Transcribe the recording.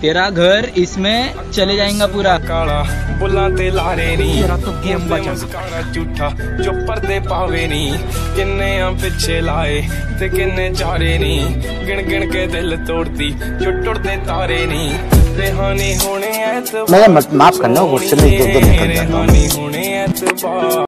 तेरा घर इसमें चले जाएगा पूरा। काला बुला ते लारे नी झूठा जो पर्दे पावे नी, किन्ने पिछे लाए ते किन्ने चारे नी, गिन गिन के दिल तोड़ती जो टुटते तारे नी। रेहानी होने मैं माफ करना, गुस्से में इधर उधर निकल जाता हूं। होने